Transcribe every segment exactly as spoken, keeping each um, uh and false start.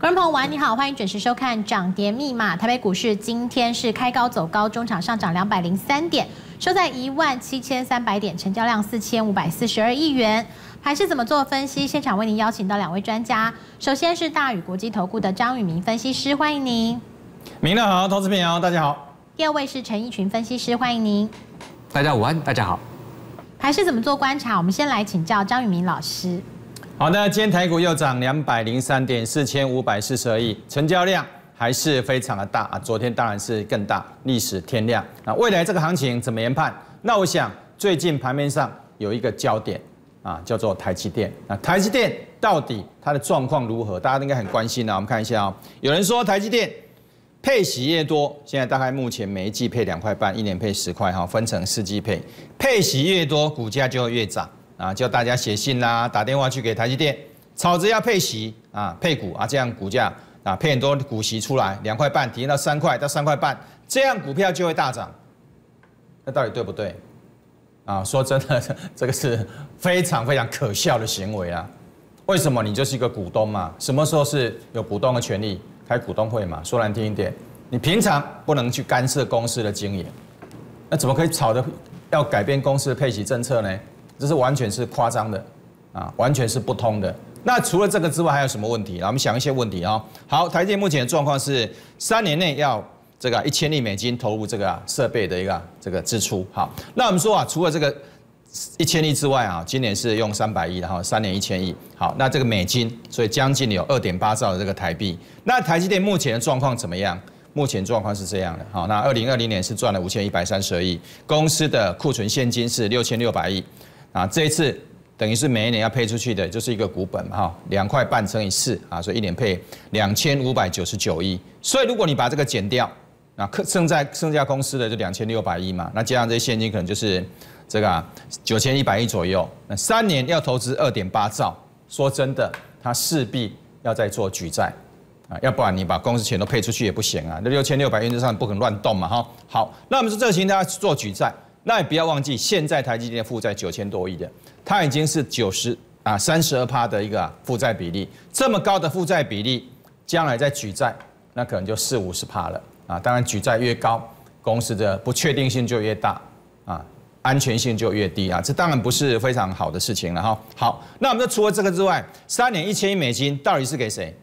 观众朋友晚你好，欢迎准时收看涨跌密码。台北股市今天是开高走高，中场上涨两百零三点，收在一万七千三百点，成交量四千五百四十二亿元。盘势怎么做分析？现场为您邀请到两位专家，首先是大宇国际投顾的张宇明分析师，欢迎您。 明乐好，投资朋友大家好。 第二位是陈奕群分析师，欢迎您。 大家午安，大家好。 盘势怎么做观察？我们先来请教张宇明老师。 好的，今天台股又涨两百零三点，四千五百四十二亿，成交量还是非常的大啊。昨天当然是更大，历史天量。那未来这个行情怎么研判？那我想最近盘面上有一个焦点啊，叫做台积电。那台积电到底它的状况如何？大家应该很关心啊。我们看一下哦，有人说台积电配息越多，现在大概目前每一季配两块半，一年配十块哈，分成四季配，配息越多，股价就会越涨。啊，叫大家写信啦，打电话去给台积电，吵着要配息啊，配股啊，这样股价啊配很多股息出来，两块半提升到三块到三块半，这样股票就会大涨。那到底对不对？啊，说真的，这个是非常非常可笑的行为啊！为什么？你就是一个股东嘛，什么时候是有股东的权利？开股东会嘛，说难听一点，你平常不能去干涉公司的经营，那怎么可以吵着要改变公司的配息政策呢？这是完全是夸张的，啊，完全是不通的。那除了这个之外，还有什么问题？我们想一些问题啊。好，台积电目前的状况是三年内要这个一千亿美金投入这个设备的一个这个支出。好，那我们说啊，除了这个一千亿之外啊，今年是用三百亿，然后三年一千亿。好，那这个美金，所以将近有二点八兆的这个台币。那台积电目前的状况怎么样？目前状况是这样的。好，那二零二零年是赚了五千一百三十二亿，公司的库存现金是六千六百亿。啊，这一次等于是每一年要配出去的，就是一个股本嘛，哈，两块半乘以四啊，所以一年配两千五百九十九亿。所以如果你把这个减掉，那剩在剩下公司的就两千六百亿嘛，那加上这些现金可能就是这个九千一百亿左右。那三年要投资二点八兆，说真的，它势必要再做举债啊，要不然你把公司钱都配出去也不行啊。那六千六百亿之上不可能乱动嘛，哈。好，那我们说这个情况要做举债。那也不要忘记，现在台积电的负债九千多亿的，它已经是九十啊三十二趴的一个负债比例，这么高的负债比例，将来再举债，那可能就四五十趴了啊。当然举债越高，公司的不确定性就越大啊，安全性就越低啊，这当然不是非常好的事情了哈。好，那我们就除了这个之外，三年一千亿美金到底是给谁？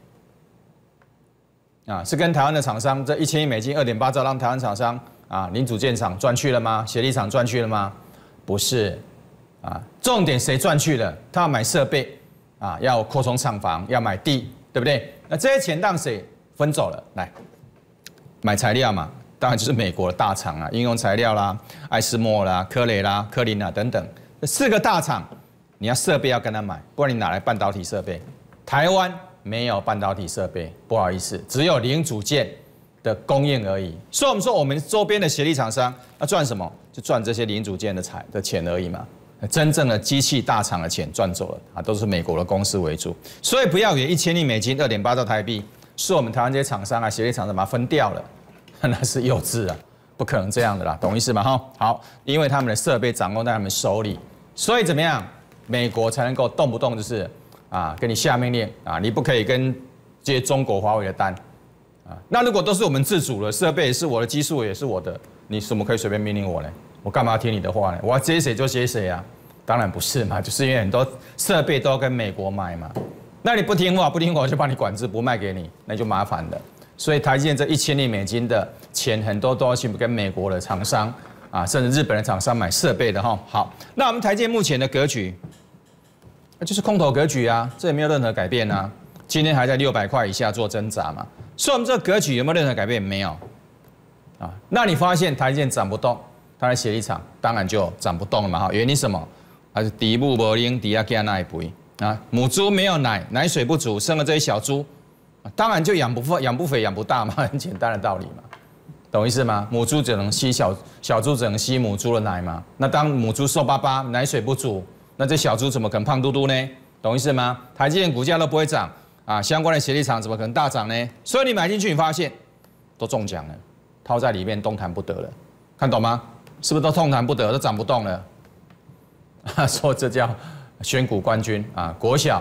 啊，是跟台湾的厂商这一千亿美金二点八兆让台湾厂商。啊，零组件厂赚去了吗？协力厂赚去了吗？不是，啊，重点谁赚去了？他要买设备，啊，要扩充厂房，要买地，对不对？那这些钱让谁分走了？来，买材料嘛，当然就是美国的大厂啊，应用材料啦、艾斯莫啦、科雷啦、科林啊等等，这四个大厂，你要设备要跟他买，不然你哪来半导体设备？台湾没有半导体设备，不好意思，只有零组件的供应而已，所以我们说我们周边的协力厂商要赚什么？就赚这些零组件的财的钱而已嘛。真正的机器大厂的钱赚走了啊，都是美国的公司为主。所以不要以为一千亿美金、二点八兆台币是我们台湾这些厂商啊、协力厂商把它分掉了，那是幼稚啊，不可能这样的啦，懂意思吗？哈，好，因为他们的设备掌握在他们手里，所以怎么样？美国才能够动不动就是啊，给你下命令啊，你不可以跟接中国华为的单。那如果都是我们自主的设备也是我的，技术也是我的，你怎么可以随便命令我呢？我干嘛要听你的话呢？我要接谁就接谁啊？当然不是嘛，就是因为很多设备都要跟美国买嘛。那你不听话，不听话我就帮你管制，不卖给你，那就麻烦了。所以台积电这一千亿美金的钱，很多都要去跟美国的厂商啊，甚至日本的厂商买设备的哈。好，那我们台积电目前的格局，就是空头格局啊，这也没有任何改变啊。今天还在六百块以下做挣扎嘛。所以我们这个格局有没有任何改变？没有，啊，那你发现台积电涨不动，它的协力厂当然就涨不动了嘛哈。原因什么？还是底部无灵，底下给它奶肥啊，母猪没有奶，奶水不足，生了这些小猪，当然就养不养不肥养不大嘛，很简单的道理嘛，懂意思吗？母猪只能吸小小猪只能吸母猪的奶嘛，那当母猪瘦巴巴，奶水不足，那这小猪怎么可能胖嘟嘟呢？懂意思吗？台积电股价都不会涨。啊，相关的协力厂怎么可能大涨呢？所以你买进去，你发现都中奖了，套在里面动弹不得了，看懂吗？是不是都动弹不得，都涨不动了？说这叫选股冠军啊！国小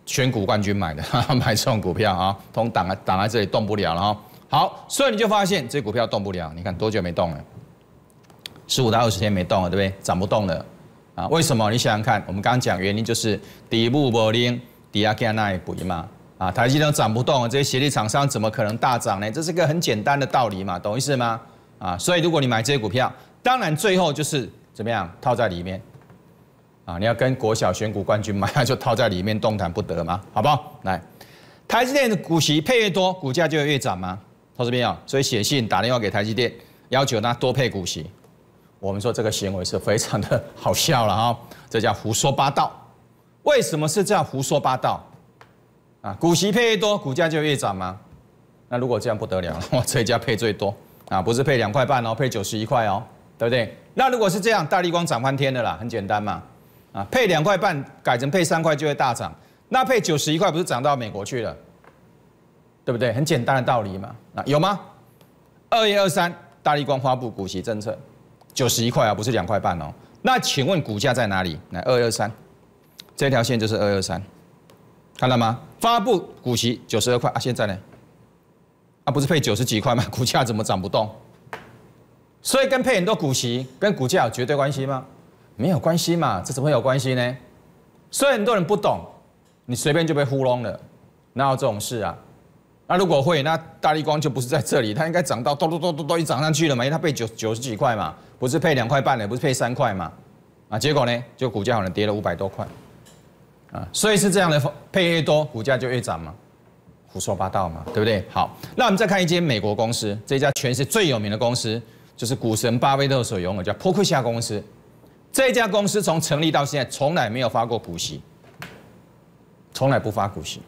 选股冠军买的，买这种股票啊，通挡在挡在这里动不了了哈。好，所以你就发现这股票动不了，你看多久没动了？十五到二十天没动了，对不对？涨不动了啊？为什么？你想想看，我们刚刚讲原因就是底部不灵，底下给那一补嘛。啊，台积电涨不动，这些协力厂商怎么可能大涨呢？这是个很简单的道理嘛，懂意思吗？啊，所以如果你买这些股票，当然最后就是怎么样套在里面，啊，你要跟国小选股冠军买，就套在里面动弹不得嘛，好不好？来，台积电的股息配越多，股价就会越涨吗？投资朋友，所以写信打电话给台积电，要求他多配股息。我们说这个行为是非常的好笑了哈，这叫胡说八道。为什么是这样胡说八道？啊，股息配越多，股价就越涨吗？那如果这样不得了了，我这一家配最多啊，不是配两块半哦，配九十一块哦，对不对？那如果是这样，大立光涨翻天了啦，很简单嘛，啊，配两块半改成配三块就会大涨，那配九十一块不是涨到美国去了，对不对？很简单的道理嘛，啊，有吗？二月二三，大立光发布股息政策，九十一块啊，不是两块半哦。那请问股价在哪里？来，二月二三，这条线就是二月二三。看到吗？发布股息九十二块啊，现在呢？啊，不是配九十几块吗？股价怎么涨不动？所以跟配很多股息跟股价有绝对关系吗？没有关系嘛，这怎么会有关系呢？所以很多人不懂，你随便就被糊弄了，哪有这种事啊？那如果会，那大立光就不是在这里，它应该涨到咚咚咚咚咚一涨上去了嘛，因为它配九九十几块嘛，不是配两块半的，不是配三块嘛，啊，结果呢，就股价可能跌了五百多块。啊，所以是这样的，配越多，股价就越涨嘛，胡说八道嘛，对不对？好，那我们再看一间美国公司，这家全世界最有名的公司，就是股神巴菲特所拥有，叫波克夏公司。这家公司从成立到现在，从来没有发过股息，从来不发股息。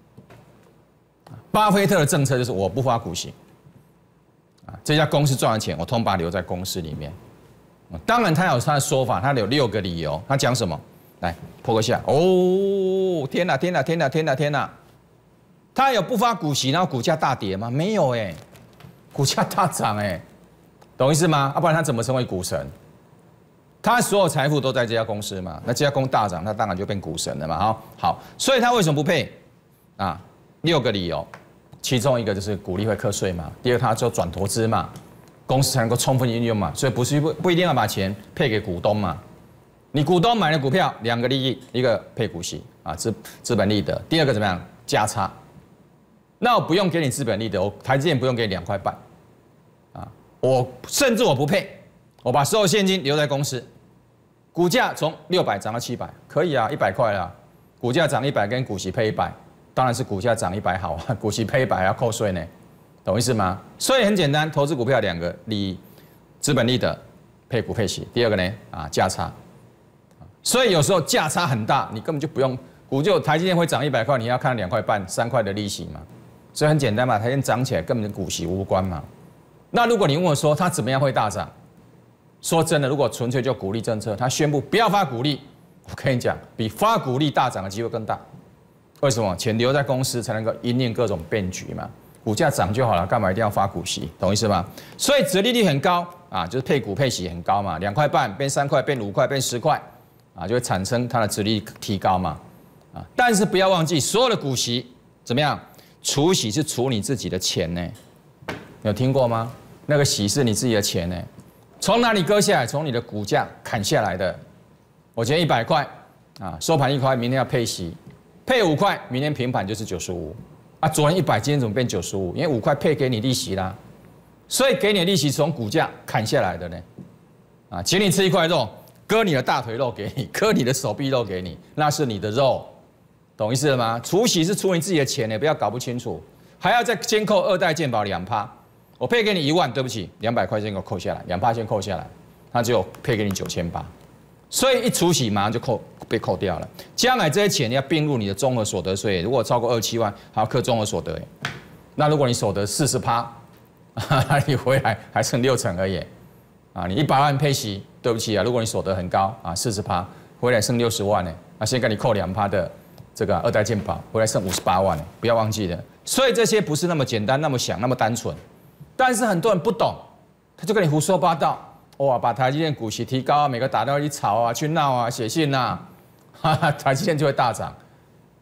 巴菲特的政策就是我不发股息，啊，这家公司赚的钱，我通把它留在公司里面。当然，他有他的说法，他有六个理由，他讲什么？来，破个下哦！天哪，天哪，天哪，天哪，天哪！他有不发股息，然后股价大跌吗？没有哎，股价大涨哎，懂意思吗？要不然他怎么成为股神？他所有财富都在这家公司嘛，那这家公司大涨，他当然就变股神了嘛。好，好，所以他为什么不配？啊，六个理由，其中一个就是股利会课税嘛，第二他就转投资嘛，公司才能够充分运用嘛，所以不是不不一定要把钱配给股东嘛。你股东买了股票，两个利益，一个配股息啊，资资本利得；第二个怎么样？价差。那我不用给你资本利得，我台积电不用给你两块半，啊，我甚至我不配，我把所有现金留在公司，股价从六百涨到七百，可以啊，一百块啦，股价涨一百跟股息配一百，当然是股价涨一百好啊，股息配一百还要扣税呢，懂意思吗？所以很简单，投资股票两个利益，资本利得配股配息，第二个呢啊价差。所以有时候价差很大，你根本就不用股就台积电会涨一百块，你要看两块半、三块的利息嘛。所以很简单嘛，台积电涨起来根本跟股息无关嘛。那如果你问我说它怎么样会大涨，说真的，如果纯粹就股利政策，它宣布不要发股利，我跟你讲，比发股利大涨的机会更大。为什么？钱留在公司才能够因应各种变局嘛。股价涨就好了，干嘛一定要发股息？懂意思吗？所以殖利率很高啊，就是配股配息很高嘛，两块半变三块，变五块，变十块。啊，就会产生它的殖利率提高嘛，啊，但是不要忘记，所有的股息怎么样？除息是除你自己的钱呢，有听过吗？那个息是你自己的钱呢，从哪里割下来？从你的股价砍下来的。我今天一百块，啊，收盘一块，明天要配息，配五块，明天平盘就是九十五，啊，昨天一百，今天怎么变九十五？因为五块配给你利息啦，所以给你的利息从股价砍下来的呢，啊，请你吃一块肉。割你的大腿肉给你，割你的手臂肉给你，那是你的肉，懂意思了吗？除息是除你自己的钱呢，不要搞不清楚，还要再先扣二代健保两趴，我配给你一万，对不起，两百块先给我扣下来，两趴先扣下来，那只有配给你九千八，所以一除息马上就扣被扣掉了。将来这些钱要并入你的综合所得税，如果超过二七万，还要课综合所得。那如果你所得四十趴，你回来还剩六成而已。啊，你一百万配息，对不起啊，如果你所得很高啊，四十趴，回来剩六十万呢，啊，先给你扣两趴的这个二代健保，回来剩五十八万呢，不要忘记了。所以这些不是那么简单、那么想、那么单纯，但是很多人不懂，他就跟你胡说八道，哇，把台积电股息提高啊，每个打电话去吵啊、去闹啊、写信啊，哈哈，台积电就会大涨。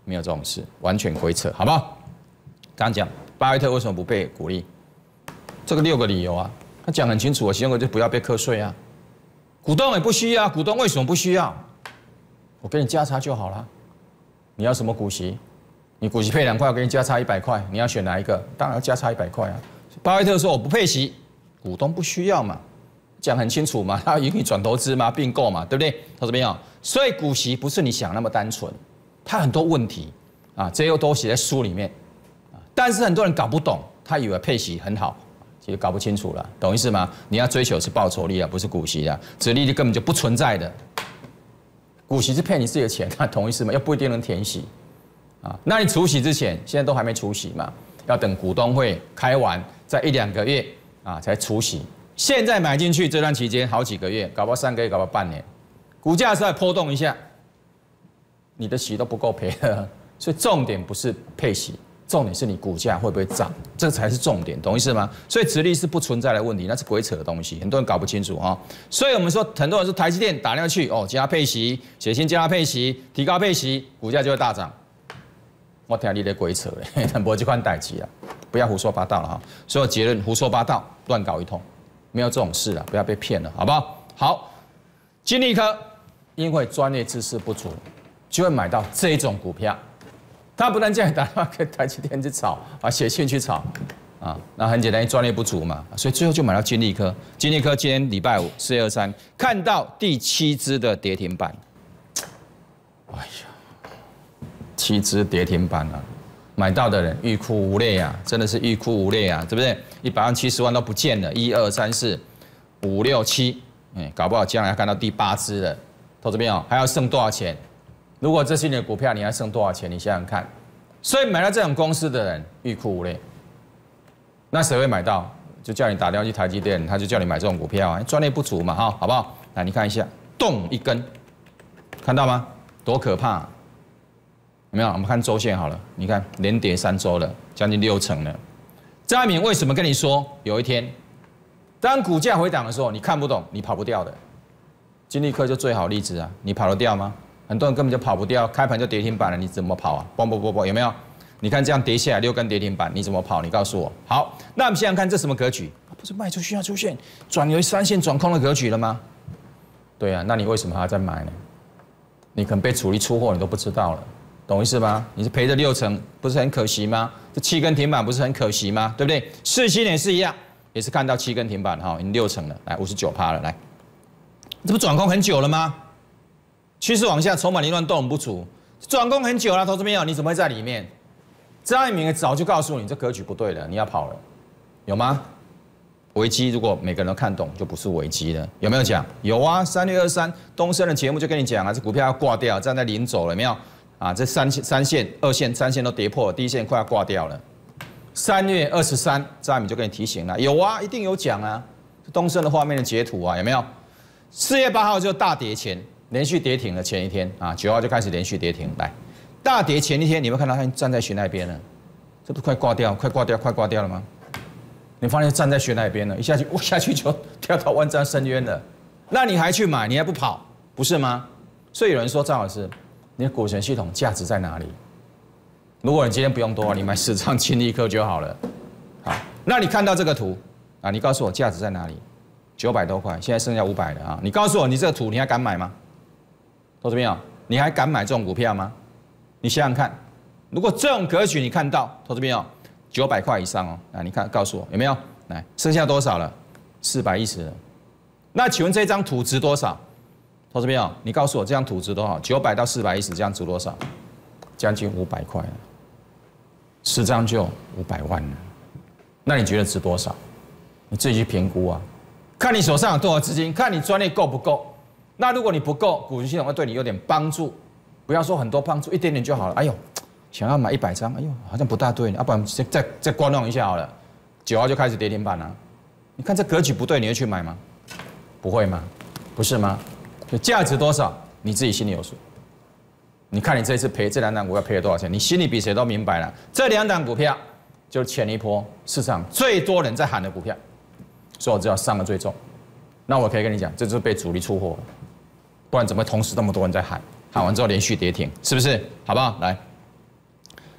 没有这种事，完全鬼扯，好不好？刚刚讲巴菲特为什么不被鼓励？这个六个理由啊，他讲很清楚，我希望就不要被课税啊，股东也不需要，股东为什么不需要？我给你价差就好了，你要什么股息？你股息配两块，我给你价差一百块，你要选哪一个？当然要价差一百块啊。巴菲特说我不配息，股东不需要嘛，讲很清楚嘛，他要盈利转投资嘛，并购嘛，对不对？投资朋友，所以股息不是你想那么单纯，它很多问题啊，这些都写在书里面啊，但是很多人搞不懂，他以为配息很好。其实搞不清楚了，懂意思吗？你要追求是报酬率啊，不是股息啊，殖利率根本就不存在的。股息是骗你自己的钱，那懂意思吗？又不一定能填息啊。那你除息之前，现在都还没除息嘛，要等股东会开完，在一两个月啊才除息。现在买进去这段期间好几个月，搞不好三个月，搞不好半年，股价稍微波动一下，你的息都不够赔了。所以重点不是配息。重点是你股价会不会涨，这才是重点，懂意思吗？所以殖利率是不存在的问题，那是鬼扯的东西，很多人搞不清楚哈。所以我们说，很多人说台积电打量去哦，加配息，写信加配息，提高配息，股价就会大涨。我听你在鬼扯嘞，很不这款代志啊，不要胡说八道了哈。所有结论胡说八道，乱搞一通，没有这种事了，不要被骗了，好不好？好，金利科因为专业知识不足，就会买到这种股票。他不但这样打电话给台积电去炒啊，写信去炒啊，那很简单，专业不足嘛，所以最后就买到金利科。金利科今天礼拜五四月二三，看到第七只的跌停板，哎呀，七只跌停板啊，买到的人欲哭无泪啊，真的是欲哭无泪啊，对不对？一百万、七十万都不见了，一二三四五六七，哎，搞不好将来要看到第八只了，投资朋友还要剩多少钱？如果这是你的股票，你还剩多少钱？你想想看。所以买到这种公司的人欲哭无泪。那谁会买到？就叫你打电话去台积电，他就叫你买这种股票啊，专业不足嘛，哈，好不好？来，你看一下，动一根，看到吗？多可怕、啊！有没有？我们看周线好了，你看连跌三周了，将近六成了。张一鸣为什么跟你说，有一天，当股价回档的时候，你看不懂，你跑不掉的。金利科就最好例子啊，你跑得掉吗？很多人根本就跑不掉，开盘就跌停板了，你怎么跑啊？嘣嘣嘣嘣，有没有？你看这样跌下来六根跌停板，你怎么跑？你告诉我。好，那我们现在看这什么格局？不是卖出需要出现转为三线转空的格局了吗？对啊，那你为什么还要再买呢？你可能被主力出货，你都不知道了，懂意思吗？你是赔了六成，不是很可惜吗？这七根停板不是很可惜吗？对不对？世芯也是一样，也是看到七根停板哈，已经六成了，来五十九趴了，来，这不转空很久了吗？趋势往下，筹码凌乱，动能不足，转攻很久了，投资朋友，你怎么会在里面？张一鸣早就告诉你，这格局不对了，你要跑了，有吗？危机如果每个人都看懂，就不是危机了，有没有讲？有啊，三月二三，东升的节目就跟你讲啊，这股票要挂掉，站在临走了，有没有？啊，这三线、三线、二线、三线都跌破了，第一线快要挂掉了。三月二十三，张一鸣就跟你提醒了，有啊，一定有讲啊，东升的画面的截图啊，有没有？四月八号就大跌前。连续跌停了前一天啊，九号就开始连续跌停，来大跌前一天，你会看到他站在悬那边了，这不是快挂掉、快挂掉、快挂掉了吗？你发现站在悬那边了，一下去，我下去就跳到万丈深渊了，那你还去买，你还不跑，不是吗？所以有人说张老师，你的股权系统价值在哪里？如果你今天不用多，你买十张金利科就好了。好，那你看到这个图啊，你告诉我价值在哪里？九百多块，现在剩下五百了啊！你告诉我，你这个图你还敢买吗？投资朋友，你还敢买这种股票吗？你想想看，如果这种格局你看到，投资朋友九百块以上哦，啊，你看告诉我有没有？来，剩下多少了？四百一十了。那请问这张图值多少？投资朋友，你告诉我这张图值多少？九百到四百一十，这样值多少？将近五百块了，十张就五百万了。那你觉得值多少？你自己去评估啊，看你手上有多少资金，看你专业够不够。那如果你不够，股权系统会对你有点帮助，不要说很多帮助，一点点就好了。哎呦，想要买一百张，哎呦，好像不大对，要不然再再再观望一下好了。九号就开始跌停板了，你看这格局不对，你会去买吗？不会吗？不是吗？就价值多少，你自己心里有数。你看你这一次赔这两档股票赔了多少钱，你心里比谁都明白了。这两档股票就是前一波市场最多人在喊的股票，所以我知道伤的最重。那我可以跟你讲，这就是被主力出货了。不然怎么同时那么多人在喊？喊完之后连续跌停，是不是？好不好？来，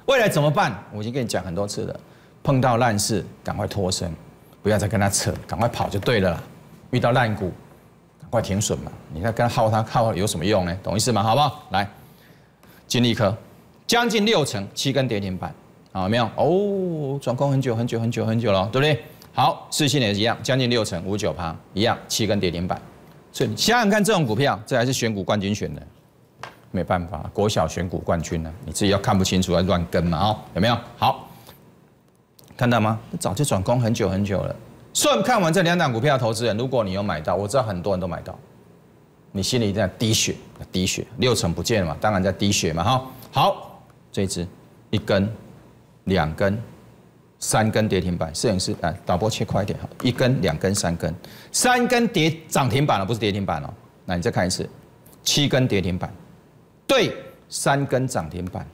未来怎么办？我已经跟你讲很多次了，碰到烂事赶快脱身，不要再跟他扯，赶快跑就对了啦。遇到烂股，赶快停损嘛。你看跟他耗他耗有什么用呢？懂意思吗？好不好？来，金利科将近六成，七根跌停板，好有没有？哦，转攻很久很久很久很久了，对不对？好，世信也是一样，将近六成，五九趴，一样，七根跌停板。所以你想想看，这种股票，这还是选股冠军选的。没办法，国小选股冠军呢，你自己要看不清楚，要乱跟嘛，哦，有没有？好，看到吗？早就转攻很久很久了。顺看完这两档股票，投资人，如果你有买到，我知道很多人都买到，你心里一定在滴血，滴血，六成不见了嘛，当然在滴血嘛，哈。好，这一支一根、两根、三根跌停板，摄影师来导播切快一点，好，一根、两根、三根，三根跌涨停板了，不是跌停板哦。那你再看一次，七根跌停板。对，三根涨停板，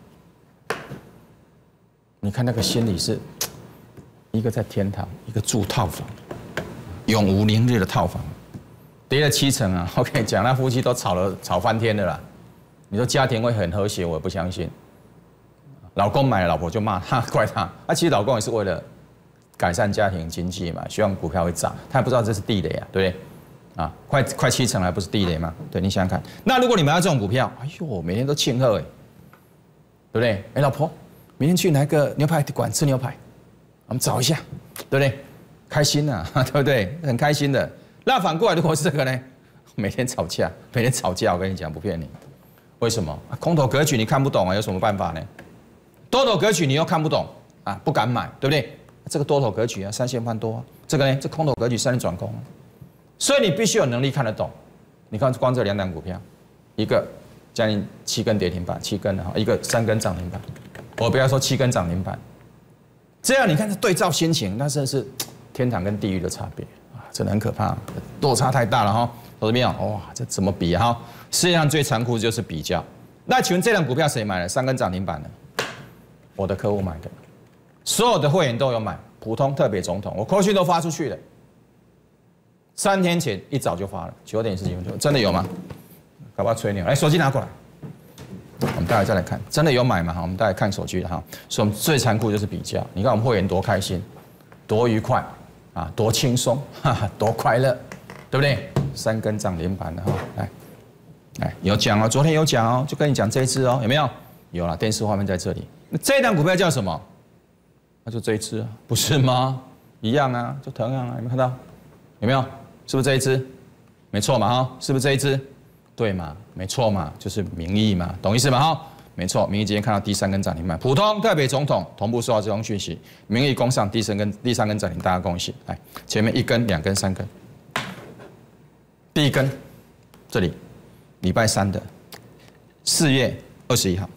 你看那个心里是，一个在天堂，一个住套房，永无宁日的套房，跌了七成啊！我跟你讲，那夫妻都吵了，吵翻天的啦。你说家庭会很和谐，我也不相信。老公买了，老婆就骂他，怪他。啊，其实老公也是为了改善家庭经济嘛，希望股票会涨，他也不知道这是地雷啊，对不对？啊，快快七成还不是地雷吗？对，你想想看，那如果你买到这种股票，哎呦，每天都庆贺哎，对不对？哎，老婆，明天去哪个牛排馆吃牛排，我们找一下，对不对？开心啊，对不对？很开心的。那反过来，如果是这个呢？每天吵架，每天吵架，我跟你讲，不骗你。为什么？空头格局你看不懂啊，有什么办法呢？多头格局你又看不懂啊，不敢买，对不对？这个多头格局啊，三线翻多、啊，这个呢，这空头格局三线转空、啊。所以你必须有能力看得懂。你看光这两档股票，一个将近七根跌停板，七根的哈，一个三根涨停板。我不要说七根涨停板，这样你看对照心情，那真的是天堂跟地狱的差别啊，真的很可怕，落差太大了哈。投资朋友，哇，这怎么比啊？世界上最残酷就是比较。那请问这档股票谁买了？三根涨停板的，我的客户买的，所有的会员都有买，普通、特别、总统，我扣讯都发出去了。三天前一早就发了，九点十几分就真的有吗？搞不好吹牛。来，手机拿过来，我们待会再来看，真的有买吗？我们待会看手机了哈。所以我们最残酷就是比较，你看我们会员多开心，多愉快啊，多轻松，哈哈，多快乐，对不对？三根涨停板的哈，来，来有讲哦，昨天有讲哦，就跟你讲这一支哦，有没有？有了，电视画面在这里。那这一档股票叫什么？那就这一支啊，不是吗？一样啊，就同样啊，有没有看到？有没有？是不是这一支？没错嘛哈，是不是这一支？对嘛，没错嘛，就是民意嘛，懂意思吗哈？没错，民意今天看到第三根涨停板，普通、特别、总统同步收到这种讯息，民意攻上第三根第三根涨停，大家恭喜！来，前面一根、两根、三根，第一根这里礼拜三的四月二十一号，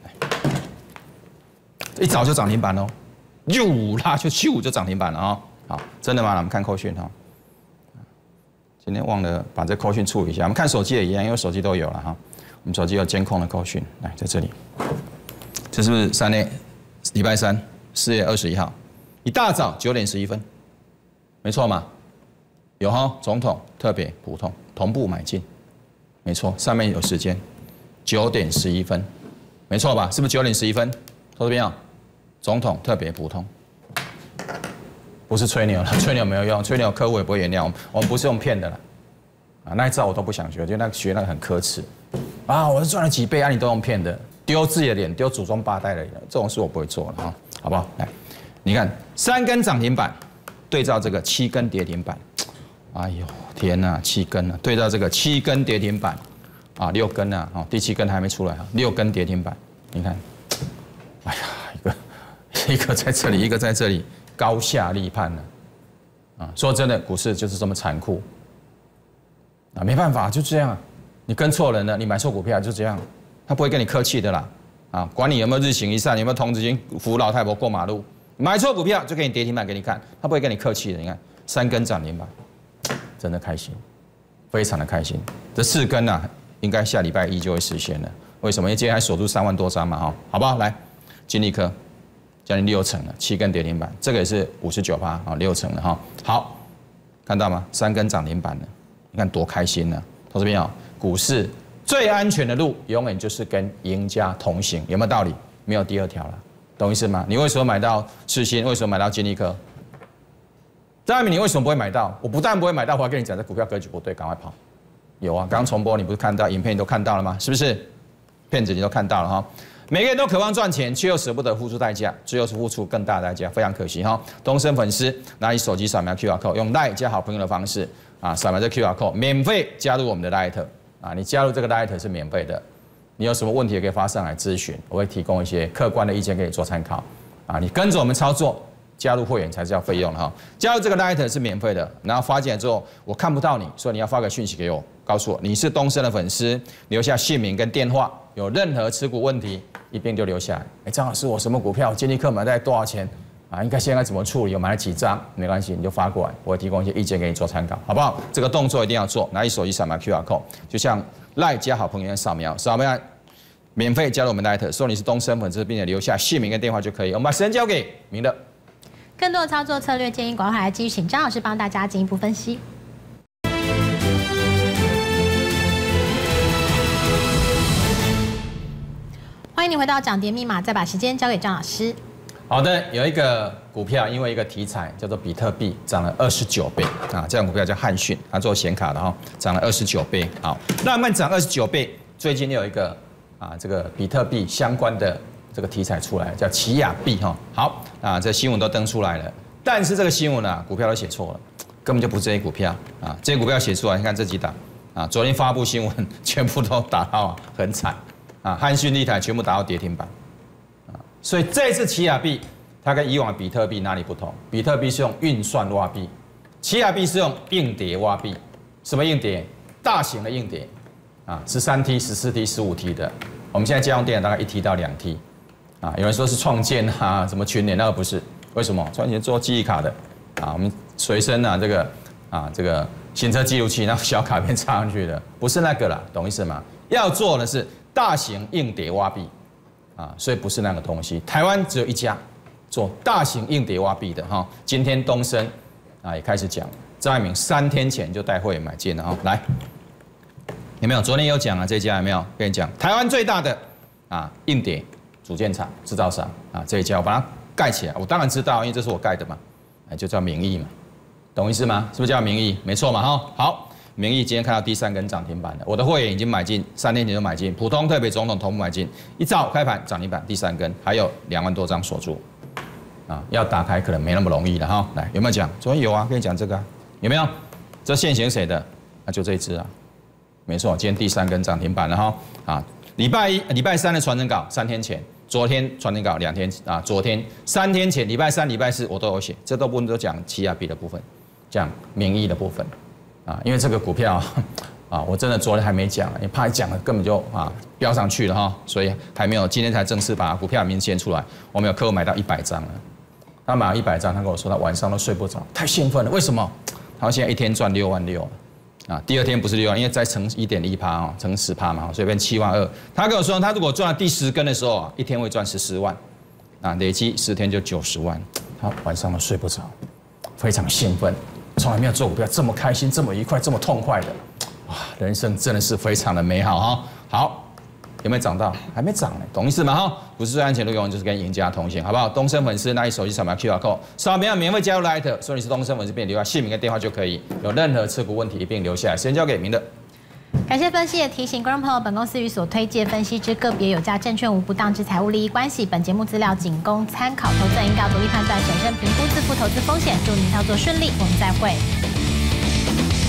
一早就涨停板哦，又拉就咻就涨停板了啊！好，真的吗？我们看扣讯哈。今天忘了把这扣讯处理一下，我们看手机也一样，因为手机都有了哈。我们手机有监控的扣讯，来在这里，这是不是三月礼拜三四月二十一号，一大早九点十一分，没错嘛？有哈，总统、特别、普通同步买进，没错，上面有时间，九点十一分，没错吧？是不是九点十一分？投资朋友，总统、特别、普通。不是吹牛了，吹牛没有用，吹牛客户也不会原谅我们。我们不是用骗的了，啊，那一招我都不想学，我觉得那个学那个很可耻。啊，我是赚了几倍啊，你都用骗的，丢自己的脸，丢祖宗八代的脸，这种事我不会做了哈，好不好？来，你看三根涨停板，对照这个七根跌停板，哎呦天哪，七根啊，对照这个七根跌停板，啊六根啊，哦第七根还没出来哈，六根跌停板，你看，哎呀一个一个在这里，一个在这里。高下立判了，啊，说真的，股市就是这么残酷，啊，没办法，就这样，你跟错人了，你买错股票就这样，他不会跟你客气的啦，啊，管你有没有日行一善，有没有童子军扶老太婆过马路，买错股票就给你跌停板给你看，他不会跟你客气的，你看三根涨停板，真的开心，非常的开心，这四根啊，应该下礼拜一就会实现了，为什么？因为今天还锁住三万多张嘛，哈，好不好？来，金利科。将近六成了，七根跌停板，这个也是五十九趴啊，六成了哈。好，看到吗？三根涨停板了，你看多开心呢！投资朋友，股市最安全的路，永远就是跟赢家同行，有没有道理？没有第二条了，懂？ 懂意思吗？你为什么买到世新？为什么买到金利科？张爱民，你为什么不会买到？我不但不会买到，我还跟你讲，这股票格局不对，赶快跑。有啊，刚刚重播，你不是看到影片，你都看到了吗？是不是？骗子你都看到了哈。每个人都渴望赚钱，却又舍不得付出代价，最后是付出更大的代价，非常可惜哈。东森粉丝拿起手机扫描 Q R code， 用 LINE 加好朋友的方式啊，扫描这 Q R code， 免费加入我们的 LINE 啊，你加入这个 LINE 是免费的。你有什么问题也可以发上来咨询，我会提供一些客观的意见给你做参考啊。你跟着我们操作。加入会员才是要费用的哈，加入这个 LINE 是免费的，然后发进来之后我看不到你，所以你要发个讯息给我，告诉我你是东森的粉丝，留下姓名跟电话，有任何持股问题一并就留下来。哎，张老师，我什么股票？金利科买在多少钱？啊，应该现在怎么处理？有买了几张？没关系，你就发过来，我会提供一些意见给你做参考，好不好？这个动作一定要做，拿起手机扫描 Q R code， 就像 LINE 加好朋友一样扫描，扫描免费加入我们 LINE， 说你是东森粉丝，并且留下姓名跟电话就可以。我们把时间交给明的。 更多的操作策略建议，广告来继续请张老师帮大家进一步分析。欢迎你回到涨跌密码，再把时间交给张老师。 好的，有一个股票因为一个题材叫做比特币涨了二十九倍啊，这样股票叫汉讯，它做显卡的哈，涨了二十九倍。好，那我们涨二十九倍，最近有一个啊这个比特币相关的。这个题材出来叫奇亚币哈，好啊，这新闻都登出来了，但是这个新闻呢、啊，股票都写错了，根本就不是这些股票啊，这些股票写出来，你看这几档啊，昨天发布新闻全部都打到很惨啊，汉讯、立台全部打到跌停板啊，所以这次奇亚币它跟以往的比特币哪里不同？比特币是用运算挖币，奇亚币是用硬碟挖币，什么硬碟？大型的硬碟啊，十三 T、十四 T、十五 T 的，我们现在家用电脑大概一 T 到两 T。啊，有人说是创建啊，什么群联，那个不是，为什么？创建做记忆卡的，啊，我们随身啊这个啊这个行车记录器，那小卡片插上去的，不是那个啦，懂意思吗？要做的是大型硬碟挖币，啊，所以不是那个东西。台湾只有一家做大型硬碟挖币的哈。今天东森啊也开始讲，张爱民三天前就带会员买进了哈，来，有没有？昨天有讲啊，这家有没有？跟你讲，台湾最大的啊硬碟。组件厂、制造商啊，这一家我把它盖起来，我当然知道，因为这是我盖的嘛，哎，就叫名义嘛，懂意思吗？是不是叫名义？没错嘛，哈，好，名义今天看到第三根涨停板了，我的会员已经买进，三天前就买进，普通、特别、总统同步买进，一早开盘涨停板第三根，还有两万多张锁住，啊，要打开可能没那么容易了哈，来，有没有讲？昨天有啊，跟你讲这个、啊，有没有？这现行谁的？那、啊、就这一只啊，没错，今天第三根涨停板了哈，啊。礼拜一、礼拜三的传真稿，三天前；昨天传真稿两天啊，昨天三天前，礼拜三、礼拜四我都有写，这都部分都讲奇亚币的部分，讲名义的部分啊，因为这个股票啊，我真的昨天还没讲，因为怕讲了根本就啊飙上去了哈，所以还没有，今天才正式把股票名先出来。我们有客户买到一百张了，他买了一百张，他跟我说他晚上都睡不着，太兴奋了，为什么？他现在一天赚六万六。啊，第二天不是六万，因为再乘一点一趴哦，乘十趴嘛，所以变七万二。他跟我说，他如果赚了第十根的时候啊，一天会赚十四万，啊，累积十天就九十万。他晚上都睡不着，非常兴奋，从来没有做股票这么开心、这么愉快、这么痛快的，哇，人生真的是非常的美好哈。好。有没有涨到？还没涨呢，懂意思吗？哈，股市最安全路永远就是跟赢家同行，好不好？东森粉丝拿起手机扫描 Q R code， 扫描免费加入 LINE， 说你是东森粉丝，并留下姓名跟电话就可以。有任何持股问题一并留下来，时间交给明的。 感谢分析也提醒观众朋友，本公司与所推荐分析之个别有价证券无不当之财务利益关系。本节目资料仅供参考，投资人应该独立判断、审慎评估，自负投资风险。祝您操作顺利，我们再会。